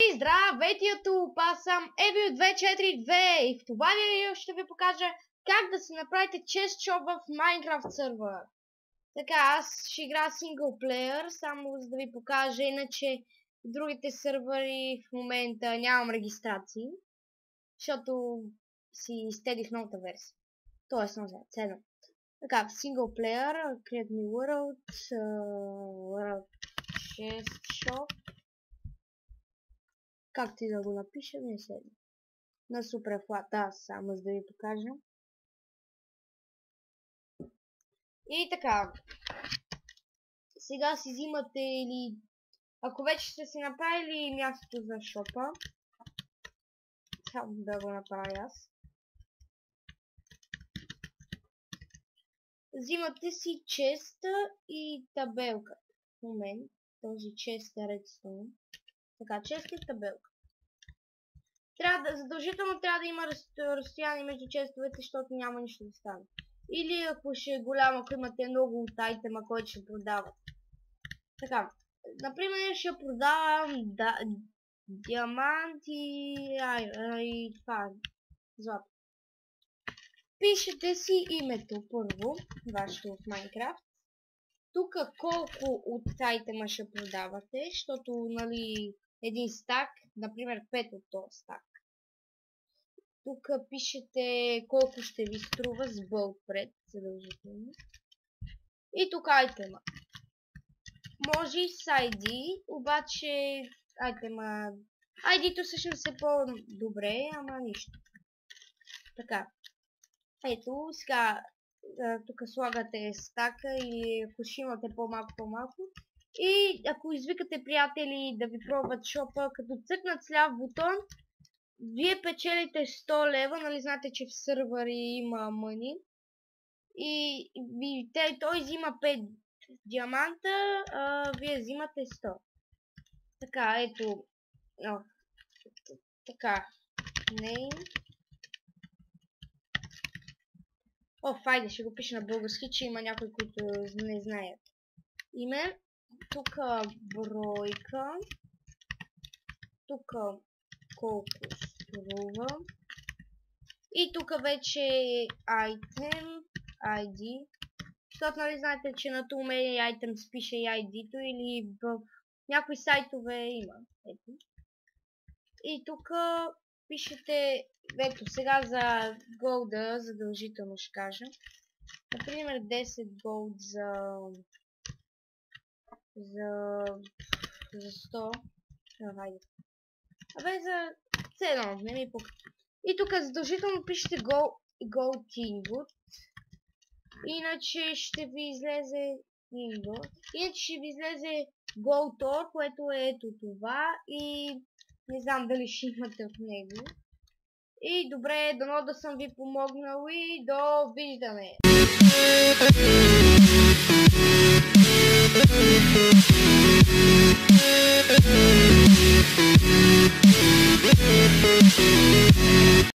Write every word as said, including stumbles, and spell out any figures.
Здравейте, YouTube! Аз съм Evil две четири две и в това видео ще ви покажа как да си направите chest shop в Minecraft сервер. Така, аз ще игра синглплеер, само за да ви покажа, иначе в другите сервери в момента нямам регистрации, защото си изтеглих новата версия. Тоест, не знам, седем. Така, в синглплеер, create new world, uh, world chest shop. Както и да го напишем, не седи. На суперфлата, само за да ви покажа. И така. Сега си взимате или... Ако вече сте си направили мястото за шопа. Само да го направя аз. Взимате си честа и табелка. В момент този чест е редстоун. Така, чест и табелка. Трябва да, задължително трябва да има разстояние между честовете, защото няма нищо да стане. Или ако ще е голямо, ако имате много от айтема, който ще продават. Така, например ще продавам да, диамант и, ай, и това, злато. Пишете си името първо, вашето в Minecraft. Тук колко от айтема ще продавате, защото, нали, един стак, например пет от този стак. Тук пишете колко ще ви струва с бълг пред, задължително. И тук айтема. Може и с ай ди, обаче айтема... ай ди-то всъщност е по-добре, ама нищо. Така. Ето, сега тук слагате стака или ако ще имате по-малко по-малко. И ако извикате приятели да ви пробват шопа, като цъкнат с ляв бутон, вие печелите сто лева, нали знаете, че в сервери има мъни. И ви, той взима пет диаманта, а вие взимате сто. Така, ето. О, така. Name. О, хайде, ще го пиша на български, че има някои, които не знаят. Име. Тук бройка. Тук колко струва. И тук вече item, ай ди. Защото нали знаете, че на Toolmania items пише и ай ди-то или в някои сайтове има. Ето. И тук пишете, ето сега за голда задължително ще кажа. Например десет голд за за за сто. А, хайде. Абе за седем, не ми пука. И тук задължително пишете Gold Ingot. Иначе ще ви излезе Ingot. Иначе ще ви излезе Gold Ore, което е ето това. И не знам дали ще имате от него. И добре, дано да съм ви помогнал и довиждане!